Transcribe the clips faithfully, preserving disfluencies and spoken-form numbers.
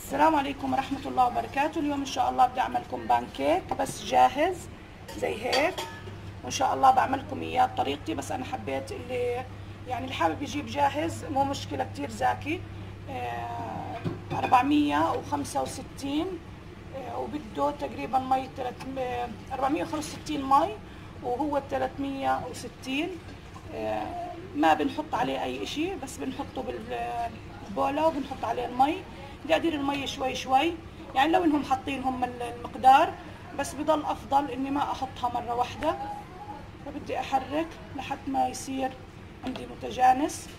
السلام عليكم ورحمة الله وبركاته. اليوم إن شاء الله بدي أعمل لكم بانكيك بس جاهز زي هيك، وإن شاء الله بعمل لكم إياه بطريقتي. بس أنا حبيت اللي يعني اللي حابب يجيب جاهز مو مشكلة، كتير زاكي. أربعمية وخمسة وستين وبده تقريبا مي أربعمية وخمسة وستين مي، وهو ثلاثمية وستين. ما بنحط عليه أي إشي، بس بنحطه بالبولة وبنحط عليه المي. بدي أدير المي شوي شوي، يعني لو إنهم حاطين هم المقدار، بس بضل أفضل إني ما أحطها مرة واحدة. فبدي أحرك لحد ما يصير عندي متجانس.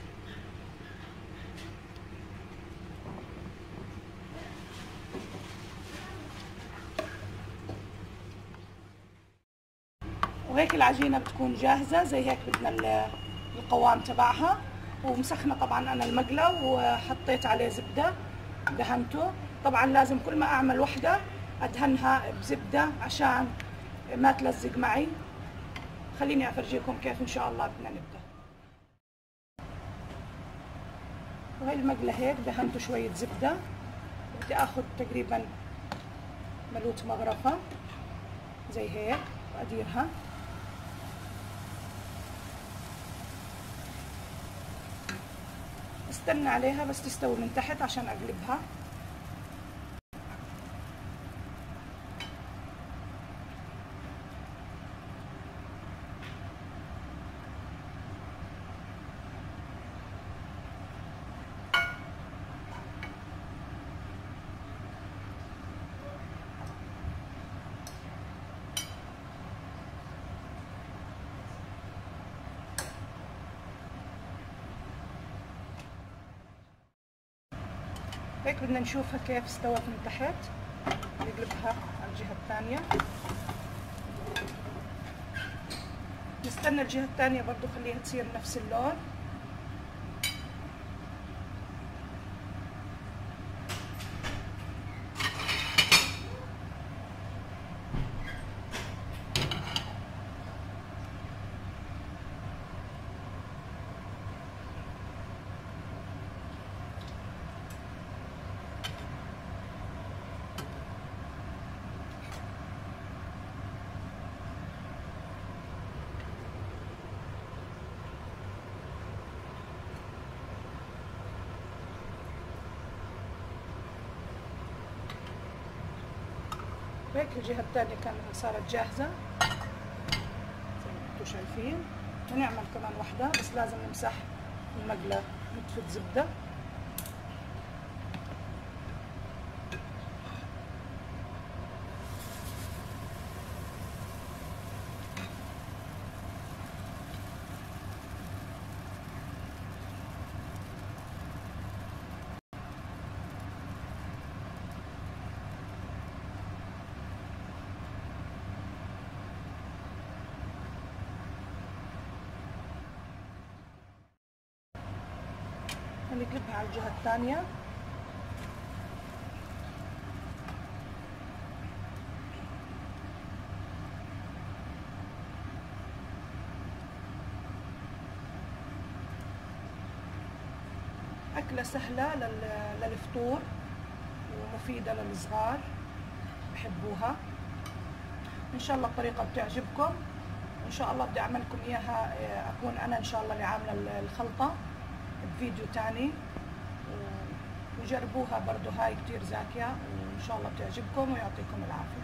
وهيك العجينة بتكون جاهزة زي هيك. بدنا القوام تبعها، ومسخنة طبعا أنا المقلة وحطيت عليه زبدة دهنته. طبعا لازم كل ما أعمل وحدة أدهنها بزبدة عشان ما تلزق معي. خليني أفرجيكم كيف إن شاء الله. بدنا نبدأ. وهي المقلة هيك دهنته شوية زبدة. بدي أخذ تقريبا ملوت مغرفة زي هيك وأديرها. استنى عليها بس تستوي من تحت عشان أقلبها. هيك بدنا نشوفها كيف استوت من تحت. نقلبها على الجهة الثانية. نستنى الجهة الثانية برضو خليها تصير نفس اللون. هيك الجهة الثانية كانت صارت جاهزة زي ما انتم شايفين. ونعمل كمان واحدة، بس لازم نمسح المقلة نتفة زبدة. نقلبها على الجهة الثانية. أكلة سهلة للفطور ومفيدة للصغار بحبوها. إن شاء الله الطريقة بتعجبكم. إن شاء الله بدي أعمل لكم إياها، أكون أنا إن شاء الله اللي عاملة الخلطة بفيديو تاني، وجربوها برضو. هاي كتير زاكية وإن شاء الله بتعجبكم ويعطيكم العافية.